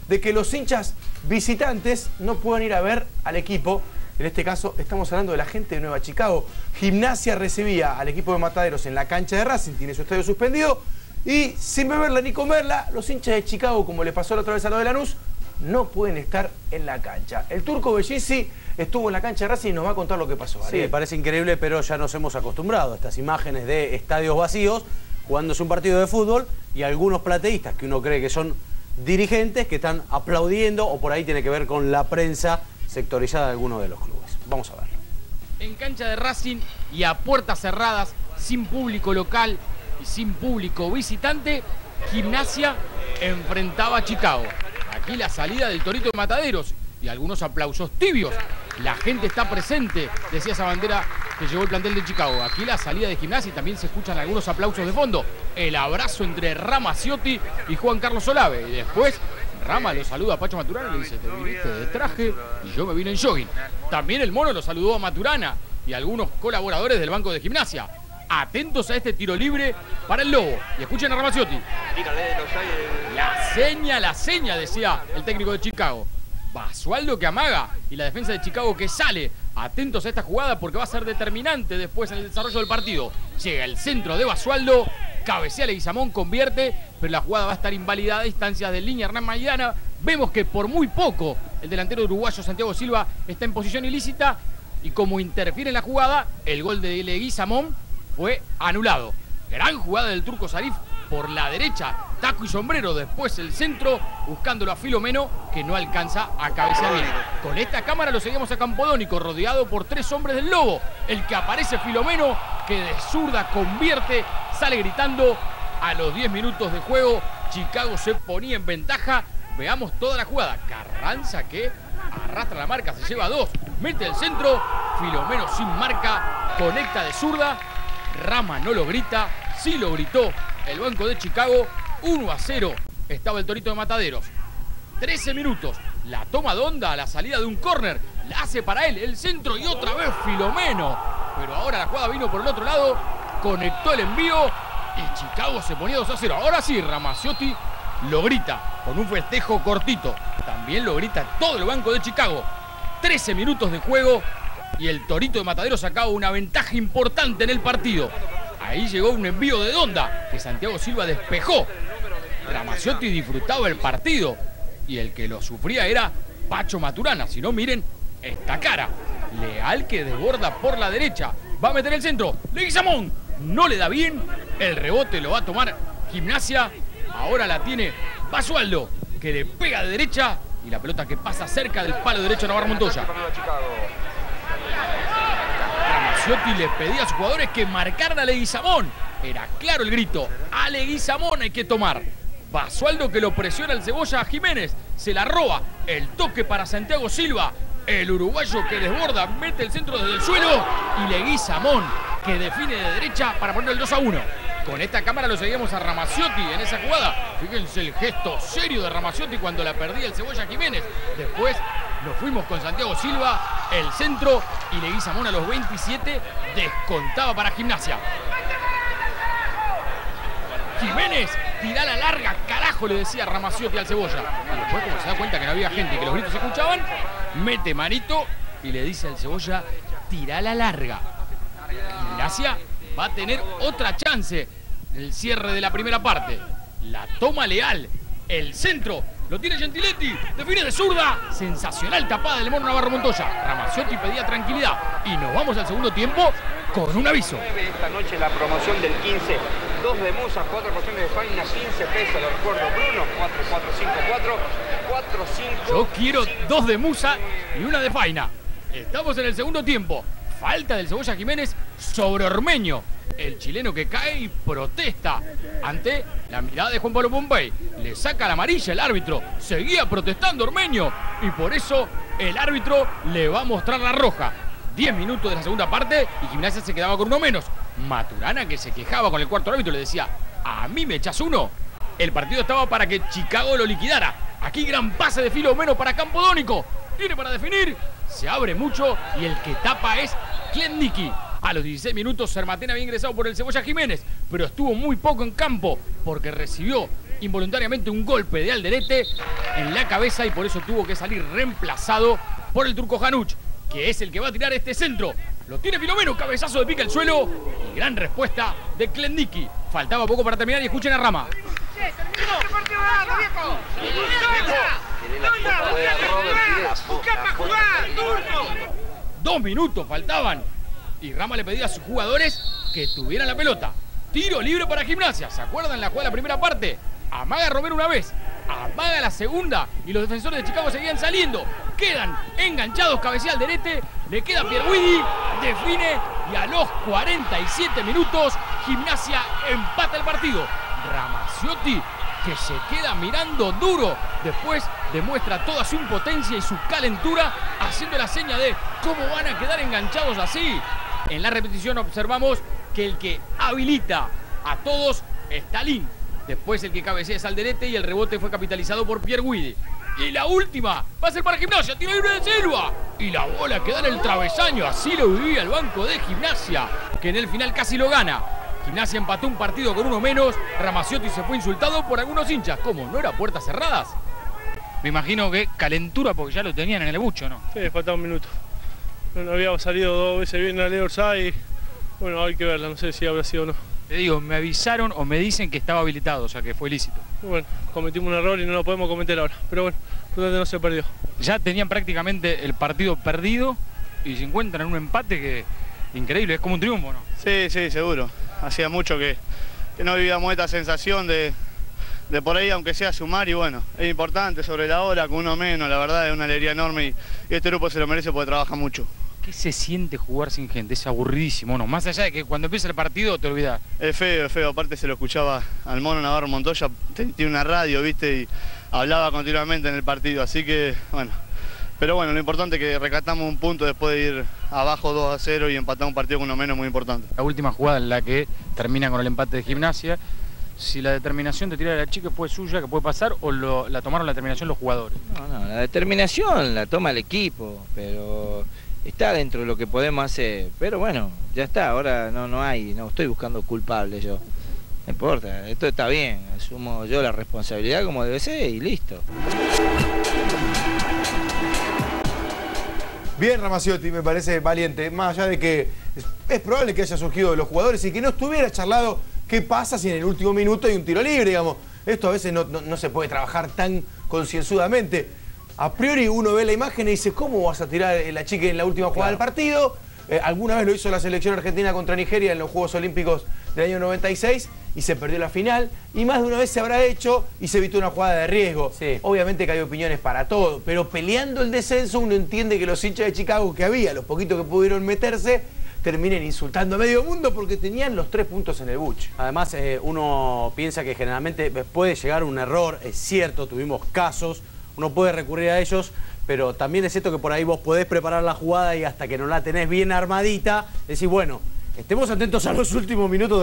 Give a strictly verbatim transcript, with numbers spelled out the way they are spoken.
de que los hinchas visitantes no puedan ir a ver al equipo. En este caso estamos hablando de la gente de Nueva Chicago. Gimnasia recibía al equipo de Mataderos en la cancha de Racing, tiene su estadio suspendido, y sin beberla ni comerla, los hinchas de Chicago, como le pasó la otra vez a los de Lanús, no pueden estar en la cancha. El turco Bellisi estuvo en la cancha de Racing y nos va a contar lo que pasó. Sí, me parece increíble, pero ya nos hemos acostumbrado a estas imágenes de estadios vacíos, jugándose un partido de fútbol, y algunos plateístas que uno cree que son dirigentes que están aplaudiendo, o por ahí tiene que ver con la prensa sectorizada de algunos de los clubes. Vamos a verlo. En cancha de Racing y a puertas cerradas, sin público local y sin público visitante, Gimnasia enfrentaba a Chicago. Aquí la salida del Torito de Mataderos y algunos aplausos tibios. La gente está presente, decía esa bandera que llevó el plantel de Chicago. Aquí la salida de Gimnasia y también se escuchan algunos aplausos de fondo. El abrazo entre Ramaciotti y Juan Carlos Olave. Y después Rama lo saluda a Pacho Maturana y le dice: te viniste de traje y yo me vine en jogging. También el Mono lo saludó a Maturana y a algunos colaboradores del banco de Gimnasia. Atentos a este tiro libre para el Lobo. Y escuchen a Ramaciotti. La seña, la seña, decía el técnico de Chicago. Basualdo que amaga y la defensa de Chicago que sale. Atentos a esta jugada porque va a ser determinante después en el desarrollo del partido. Llega el centro de Basualdo, cabecea Leguizamón, convierte, pero la jugada va a estar invalidada a distancias de línea Hernán Maidana. Vemos que por muy poco el delantero uruguayo Santiago Silva está en posición ilícita y como interfiere en la jugada, el gol de Leguizamón fue anulado. Gran jugada del turco Sarif por la derecha, taco y sombrero, después el centro, buscándolo a Filomeno, que no alcanza a cabecear bien. Con esta cámara lo seguimos a Campodónico, rodeado por tres hombres del Lobo. El que aparece Filomeno, que de zurda convierte, sale gritando a los diez minutos de juego. Chicago se ponía en ventaja. Veamos toda la jugada. Carranza que arrastra la marca, se lleva dos, mete el centro, Filomeno sin marca, conecta de zurda. Rama no lo grita, sí lo gritó el banco de Chicago. Uno a cero estaba el Torito de Mataderos. trece minutos, la toma de onda a la salida de un córner, la hace para él, el centro y otra vez Filomeno. Pero ahora la jugada vino por el otro lado, conectó el envío y Chicago se ponía dos a cero. Ahora sí, Ramaciotti lo grita con un festejo cortito. También lo grita todo el banco de Chicago. trece minutos de juego y el Torito de Mataderos sacaba una ventaja importante en el partido. Ahí llegó un envío de Donda que Santiago Silva despejó. Ramaciotti disfrutaba el partido y el que lo sufría era Pacho Maturana. Si no, miren esta cara. Leal que desborda por la derecha. Va a meter el centro. Leguizamón no le da bien. El rebote lo va a tomar Gimnasia. Ahora la tiene Basualdo, que le pega de derecha y la pelota que pasa cerca del palo derecho de Navarro Montoya. Ramaciotti les pedía a sus jugadores que marcaran a Leguizamón. Era claro el grito: a Leguizamón hay que tomar. Basualdo que lo presiona el Cebolla a Jiménez. Se la roba. El toque para Santiago Silva. El uruguayo que desborda, mete el centro desde el suelo. Y Leguizamón que define de derecha para poner el dos a uno. Con esta cámara lo seguimos a Ramaciotti en esa jugada. Fíjense el gesto serio de Ramaciotti cuando la perdía el Cebolla Jiménez. Después nos fuimos con Santiago Silva, el centro, y Leguizamón a los veintisiete descontaba para Gimnasia. Jiménez, tira la larga, carajo, le decía Ramaciotti al Cebolla. Y después, como se da cuenta que no había gente y que los gritos se escuchaban, mete manito y le dice al Cebolla: tira la larga. Gimnasia va a tener otra chance en el cierre de la primera parte. La toma Leal, el centro, lo tiene Gentiletti, define de zurda. Sensacional tapada del Mono Navarro Montoya. Ramaciotti pedía tranquilidad y nos vamos al segundo tiempo con un aviso. Esta noche la promoción del quince, dos de Musa, cuatro porciones de faina, quince pesos, lo recuerdo Bruno, cuatro cuatro cinco cuatro, cuatro cinco. Yo quiero dos de Musa y una de faina. Estamos en el segundo tiempo. Falta del Cebolla Jiménez sobre Ormeño. El chileno que cae y protesta ante la mirada de Juan Pablo Pompey. Le saca la amarilla el árbitro. Seguía protestando Ormeño y por eso el árbitro le va a mostrar la roja. diez minutos de la segunda parte y Gimnasia se quedaba con uno menos. Maturana, que se quejaba con el cuarto árbitro, le decía: ¿a mí me echás uno? El partido estaba para que Chicago lo liquidara. Aquí gran pase de Filomeno para Campodónico. Tiene para definir. Se abre mucho y el que tapa es Klietnicki. A los dieciséis minutos, Sermatén había ingresado por el Cebolla Jiménez, pero estuvo muy poco en campo porque recibió involuntariamente un golpe de Alderete en la cabeza y por eso tuvo que salir reemplazado por el turco Hanuch, que es el que va a tirar este centro. Lo tiene Filomeno, cabezazo de pica al suelo y gran respuesta de Klendiki. Faltaba poco para terminar y escuchen a Rama. Dos minutos faltaban y Rama le pedía a sus jugadores que tuvieran la pelota. Tiro libre para Gimnasia. ¿Se acuerdan la jugada de la primera parte? Amaga Romero una vez, amaga la segunda y los defensores de Chicago seguían saliendo. Quedan enganchados, cabecea Alderete, le queda Pierguidi, define y a los cuarenta y siete minutos Gimnasia empata el partido. Ramaciotti, que se queda mirando duro, después demuestra toda su impotencia y su calentura haciendo la seña de cómo van a quedar enganchados así. En la repetición observamos que el que habilita a todos es Talín. Después el que cabecea es Alderete y el rebote fue capitalizado por Pierguidi. Y la última va a ser para Gimnasia, tiro libre de Silva. Y la bola queda en el travesaño, así lo vivía el banco de Gimnasia, que en el final casi lo gana. Gimnasia empató un partido con uno menos, Ramaciotti se fue insultado por algunos hinchas. ¿Cómo? ¿No era puertas cerradas? Me imagino que calentura porque ya lo tenían en el bucho, ¿no? Sí, faltaba un minuto. No habíamos salido dos veces bien la ley Orsay y bueno, hay que verla, no sé si habrá sido o no. Te digo, me avisaron o me dicen que estaba habilitado, o sea que fue ilícito. Bueno, cometimos un error y no lo podemos cometer ahora, pero bueno, no se perdió. Ya tenían prácticamente el partido perdido y se encuentran en un empate que increíble, es como un triunfo, ¿no? Sí, sí, seguro. Hacía mucho que, que no vivíamos esta sensación de, de por ahí, aunque sea sumar, y bueno, es importante sobre la hora, con uno menos, la verdad es una alegría enorme y, y este grupo se lo merece porque trabaja mucho. ¿Qué se siente jugar sin gente? Es aburridísimo, ¿no? Más allá de que cuando empieza el partido te olvidas. Es feo, es feo. Aparte se lo escuchaba al Mono Navarro Montoya, tiene una radio, ¿viste? Y hablaba continuamente en el partido, así que, bueno. Pero bueno, lo importante es que rescatamos un punto después de ir abajo dos a cero y empatar un partido con uno menos, muy importante. La última jugada en la que termina con el empate de Gimnasia, si la determinación de tirar a la chica fue suya, que puede pasar, o lo, la tomaron la determinación los jugadores. No, no, la determinación la toma el equipo, pero está dentro de lo que podemos hacer. Pero bueno, ya está, ahora no, no hay, no estoy buscando culpables yo. No importa, esto está bien, asumo yo la responsabilidad como debe ser y listo. Bien Ramaciotti, me parece valiente, más allá de que es, es probable que haya surgido de los jugadores y que no estuviera charlado qué pasa si en el último minuto hay un tiro libre, digamos. Esto a veces no, no, no se puede trabajar tan concienzudamente. A priori uno ve la imagen y dice, ¿cómo vas a tirar la chica en la última jugada del partido? Eh, alguna vez lo hizo la selección argentina contra Nigeria en los Juegos Olímpicos del año noventa y seis y se perdió la final. Y más de una vez se habrá hecho y se evitó una jugada de riesgo. Sí. Obviamente que hay opiniones para todo, pero peleando el descenso uno entiende que los hinchas de Chicago que había, los poquitos que pudieron meterse, terminen insultando a medio mundo porque tenían los tres puntos en el buche. Además, eh, uno piensa que generalmente puede llegar un error, es cierto, tuvimos casos, uno puede recurrir a ellos, pero también es cierto que por ahí vos podés preparar la jugada y hasta que no la tenés bien armadita, decís, bueno, estemos atentos a los últimos minutos.